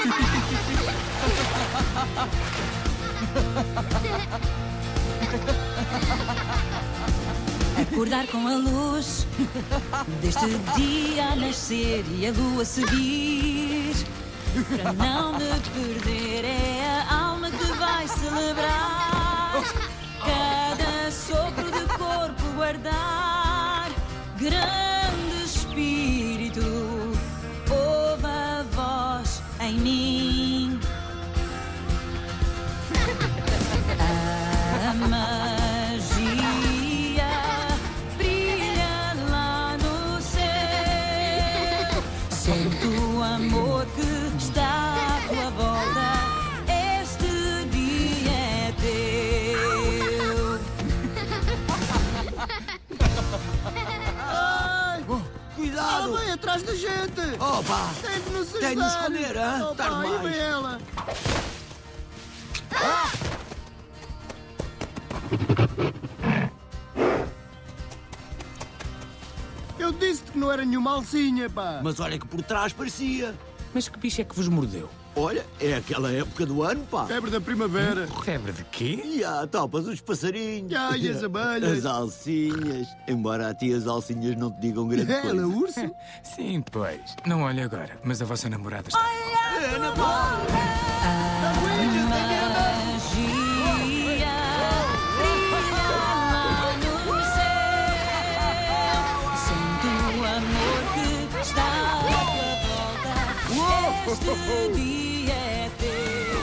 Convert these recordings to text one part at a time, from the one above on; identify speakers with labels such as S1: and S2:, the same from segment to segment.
S1: Acordar com a luz deste dia a nascer e a lua a seguir. Para não me perder, é a alma que vai celebrar. Cada sopro de corpo guardar. Grande Espírito, ouve a voz em mim. A magia brilha lá no céu. Sente o amor que está à tua volta. Este dia é teu.
S2: Cuidado!
S3: Ela vem atrás da gente!
S2: Opa!
S3: Tem de nos ajudar!
S2: Tem de nos esconder, hã?
S3: Opa,
S2: Tarde
S3: aí
S2: mais.
S3: vem ela! Eu disse-te que não era nenhuma alcinha, pá!
S2: Mas olha que por trás parecia.
S4: Mas que bicho é que vos mordeu?
S2: Olha, é aquela época do ano, pá.
S3: Febre da primavera!
S4: Febre de quê?
S2: E há, topas, os passarinhos.
S3: E as abelhas.
S2: As alcinhas. Embora a ti as alcinhas não te digam grande
S3: Ela,
S2: coisa.
S3: urso?
S4: Sim, pois. Não olhe agora, mas a vossa namorada está...
S2: É, na bola.
S1: Magia brilha lá no céu. Sente o amor que está à tua volta. Este dia é teu.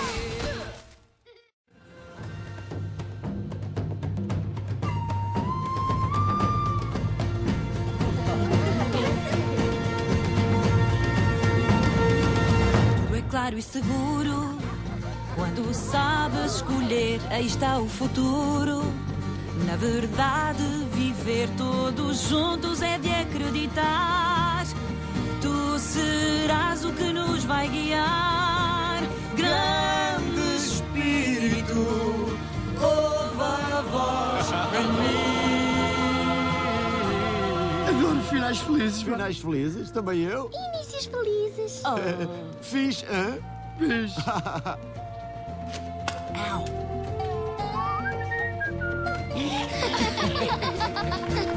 S1: Tudo é claro e seguro. Quando sabes escolher, aí está o futuro. Na verdade, viver todos juntos é de acreditar. Tu serás o que nos vai guiar. Grande Espírito, ouve a voz em mim.
S3: Adoro finais felizes, pá!
S2: Finais felizes, também eu.
S5: Inícios felizes.
S2: Fiz, hã?
S3: Fiz!
S2: Au.